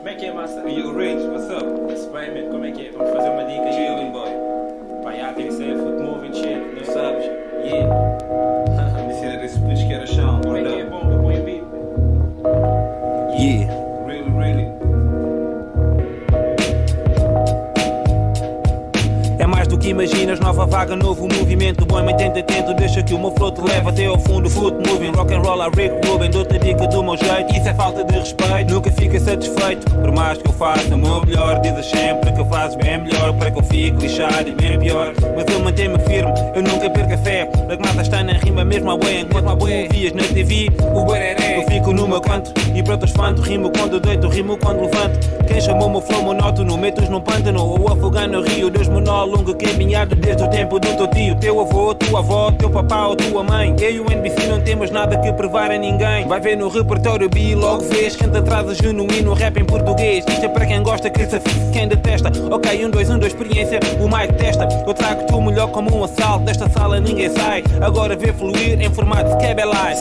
Como é que é, master? E o Rich, what's up? It's bem, man. Como é que é? Vamos fazer uma dica aí. Chilling, boy. Pá, já tem que ser foot moving shit, não sabes? Yeah. Me ensina desse pitch que era chão. Como é que é? Bom, eu ponho o beat. Yeah. Really. É mais do que imaginas, nova vaga, novo movimento. Bom, mantém-te atento, deixa que o meu flow te leve até ao fundo. Foot moving, rock and roll a Rick Rubin. Dou-te a dica do meu jeito, isso é falta de respeito. Nunca fica satisfeito, por mais que eu faça o meu melhor. Dizes sempre que eu faço bem melhor, para que eu fique lixado e bem pior. Mas eu mantenho-me firme, eu nunca perco a fé. A mata está na rima, mesmo a boia. Enquanto tu ouvias na TV, o bareré. Eu fico no meu canto, e para outros fanto. Rimo quando deito, rimo quando levanto. Quem chamou o meu flow monótono, meto-os num pântano. Ou afogar no rio, Deus menor, longa caminhada desde o tempo do teu tio. Teu avô, tua avó, teu papá ou tua mãe. Eu e o NBC não temos nada que provar a ninguém. Vai ver no repertório B, logo vês. Quem te atrasa genuíno, rap em português. Isto é para quem gosta, que se quem detesta. Ok, 1, 2, experiência, o Mike testa. Eu trago-te o melhor como um assalto. Desta sala ninguém sai, agora vê fluir em formato Skabelai.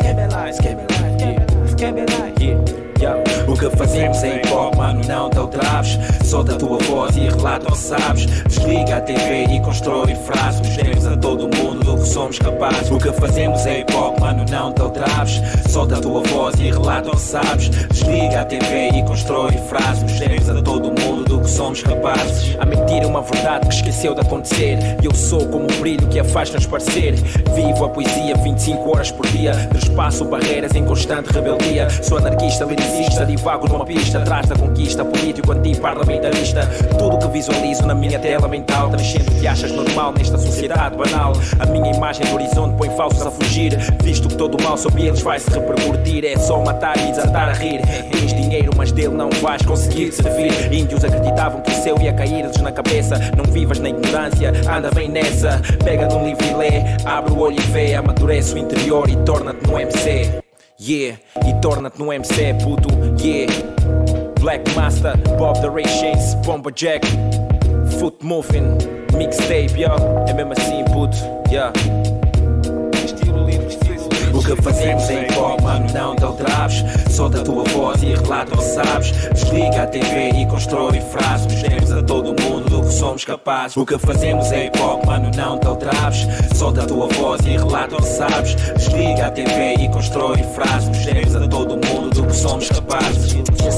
O que fazemos é hip-hop, mano, não te traves. Solta a tua voz e relata o que sabes. Desliga a TV e constrói frases. Mostremos a todo mundo do que somos capazes. O que fazemos é hip-hop, mano, não te traves. Solta a tua voz e relata o que sabes. Desliga a TV e constrói frases. Mostremos a todo mundo do que somos capazes. A mentira é uma verdade que esqueceu de acontecer. E eu sou como o brilho que a faz transparecer. Vivo a poesia 25 horas por dia. Trespasso barreiras em constante rebeldia. Sou anarquista, liricista, divago numa pista. Atrás da conquista, político, anti-parlamentarista. Tudo que visualizo na minha tela mental, transcendo o que achas normal nesta sociedade banal. A minha imagem do horizonte põe falsos a fugir, visto que todo o mal sobre eles vai se repercutir. É só matar e desatar a rir. Tens dinheiro, mas dele não vais conseguir servir. Índios acreditavam que o céu ia cair-lhes na cabeça. Não vivas na ignorância, anda bem nessa. Pega num livro e lê, abre o olho e vê. Amadurece o interior e torna-te no MC. Yeah, e torna-te no MC, puto, yeah. Black Master, Bob the Ray Chains, Bomba Jack, Foot Moving, Mixtape, yeah. É mesmo assim, puto, yeah. Estilo livre, o que fazemos é hip-hop, mano, não te traves. Solta a tua voz e relata o que sabes. Desliga a TV e constrói frases. Mostremos a todo mundo do que somos capazes. O que fazemos é hip-hop, mano, não te traves. Solta a tua voz e relata o que sabes. Desliga a TV e constrói frases. Mostremos a todo mundo do que somos capazes.